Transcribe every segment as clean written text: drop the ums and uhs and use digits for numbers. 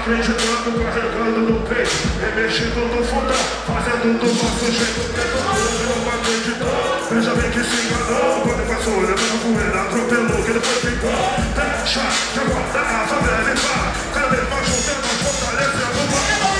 acreditando, carregando no peito, remexendo no fundão, fazendo do nosso jeito. Hoje não acreditou, veja bem que se enganou. Quando passou olhando com ele, atropelou, que ele foi picou. Deixa, já guarda a favela e fala, cada vez mais juntando, mais fortalecendo o mar.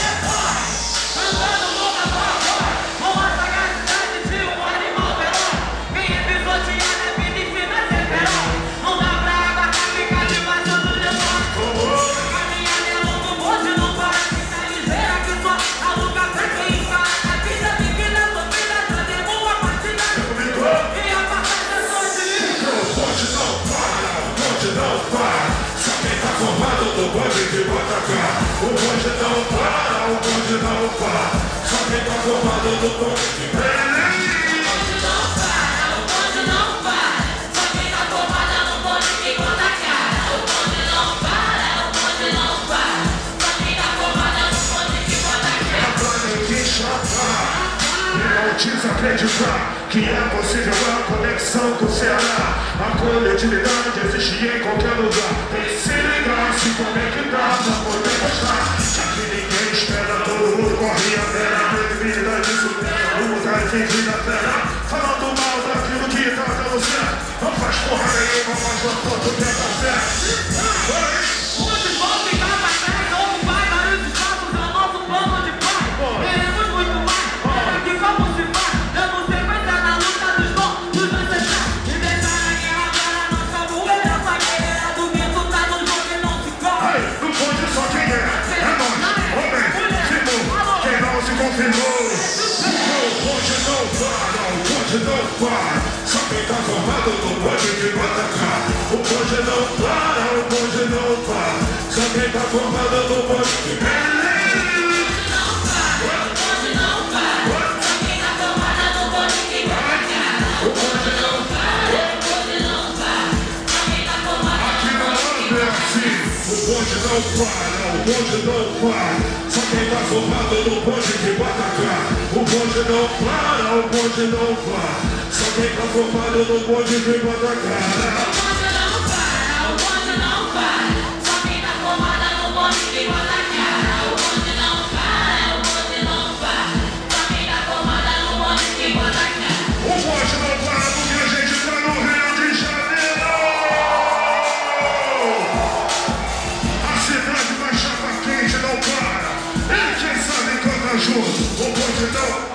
O bonde que bota cá, o bonde não para, o bonde não para. Só quem tá formado no bonde que vem. O bonde não para, o bonde não para. Só quem tá formado no bonde que bota a cara. O bonde não para, o bonde não para. Só quem tá formado no bonde que bota a cara. É pra ninguém chapar e não desacreditar que é possível a conexão com o Ceará. A coletividade existe em qualquer lugar. Tem que se ligar, se conectar pra poder mostrar. Já que ninguém espera, todo mundo corre a terra. Credibilidade supera, o lugar é fingir na terra. Falando mal daquilo que tá dando certo. Não faz porra nenhuma, mas uma foto que tá certo. Muitos vão ficar pra trás, ou vai vários espaços, é o nosso plano de paz. Queremos muito mais, era que como se faz. Dando sequência na luta dos bons, dos ancestrais. E deixar a guerra para nós como essa guerra do vento tá no jogo e não se corre. No bonde só quem é nós, homem, firmou, quem não se confirmou. O bonde não para, o bonde não para. Só quem tá formado no bonde que bota cá. O bonde não para, o bonde não para. Só quem tá formado no bonde que vem. O bonde não para, o bonde não para. Só quem tá formado no bonde que bota cá. O bonde não para, o bonde não para. Só quem tá formado no bonde que bota cá. O bonde não para, o bonde não para. Só quem tá formado no bonde que bota a cara. O bonde não para, o bonde não para. Só quem tá formado no bonde que bota a cara. O bonde não para porque a gente tá no Rio de Janeiro. A cidade da chapa quente não para. E quem sabe canta junto. O bonde não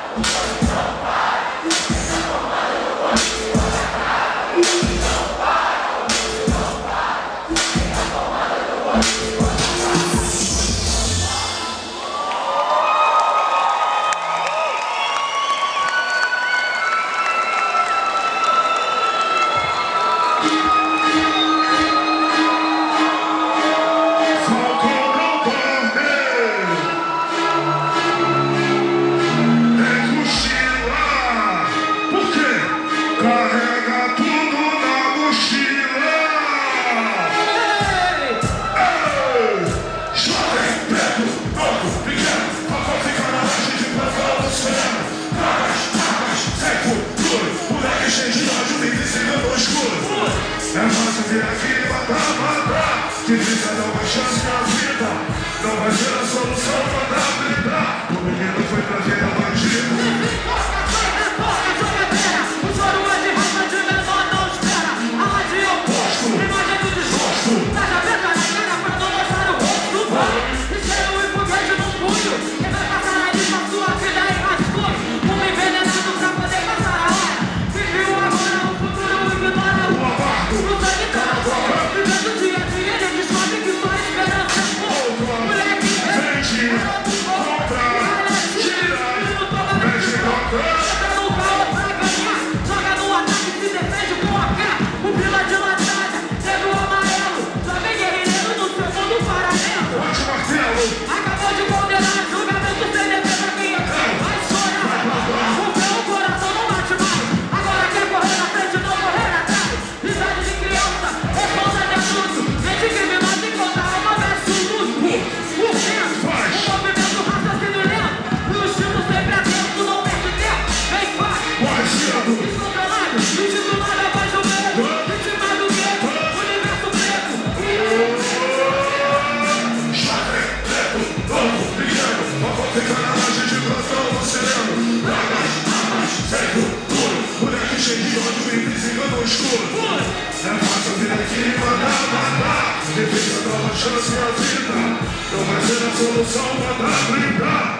difícil dar uma chance na vida. Não vai ser a solução pra dar brincar. O menino foi pra ver o bandido. O choro é de raça de menor, não espera. A rádio é oposto, imagem do desgosto. Tá já vendo a cara pra não mostrar o rosto do pai. Isqueiro e foguete no punho. Quem vai passar ali pra sua vida é hardcore. Um envenenado pra poder passar a hora. Vive o agora, o futuro ignora o aborto. No sangue tá vivendo o dia a dia, ele descobre que só a esperança Difícil dar uma chance à vida, não vai ser a solução pra brindar.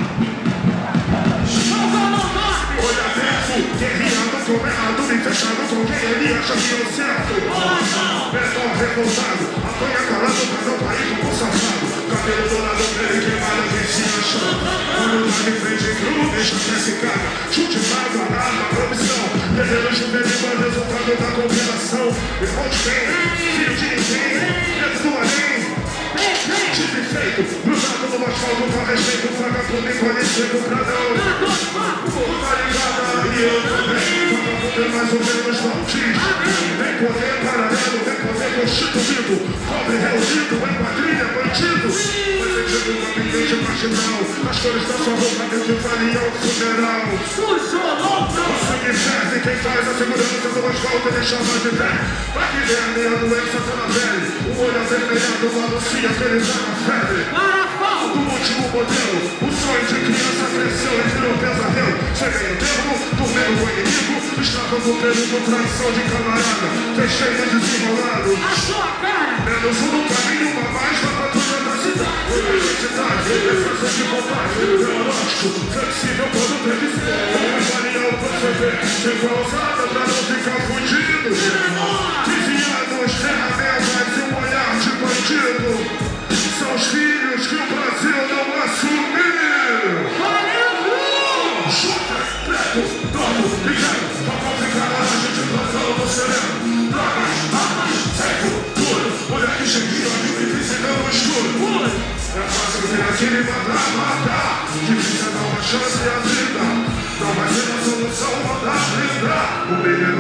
Olha verso, guerreando com errado, me fechando com quem ele acha que é o certo. Menor revoltado, apanha calado pra não cair como safado. Cabelo dourado, pele queimada, quem se acha. Olho lá de frente, cru, deixa que se caga. Chute vago, arma, promissão. Guerreiro juvenil, mas resultado da combinação. Irmão de bem, filho de ninguém, dentro do além. Tipo feito, cruzado no asfalto com respeito, vagabundo e conhecido pra não. Tá ligada e eu também, vagabundo é mais ou menos não diz. Tem poder paralelo, tem poder constituído, pobre reunido, em quadrilha, bandido. Defendido com ambiente marginal, as cores da sua roupa dentro valiam o funeral. O sangue ferve, quem faz a segurança do asfalto ele chama de pé. Pra que derme a doença tá na pele, o olho avermelhado anuncia que ele tá na febre. Do último modelo, o sonho de criança cresceu e virou pesadelo. Cheguei no termo, dormindo com o inimigo, escravando pelo traição de camarada. Fechei no desenrolado. Menos um no caminho, uma mais na patrulha da cidade. Identidade, defesa de combate, biológico, flexível quando previsível. Avalia o proceder, chegou a ousada pra não ficar fudido. Desviados, ferramentas e um olhar de bandido. São os filhos que o Brasil não assumiu. Chuta, preto, dono, ligado, pra complicar a gente plantão no sereno. Drogas, armas, seco, duro, moleque cheguinho, invisível no escuro. É fácil vir aqui e mandar matar, difícil é dar uma chance à vida. Não vai ser a solução, mandar brindar.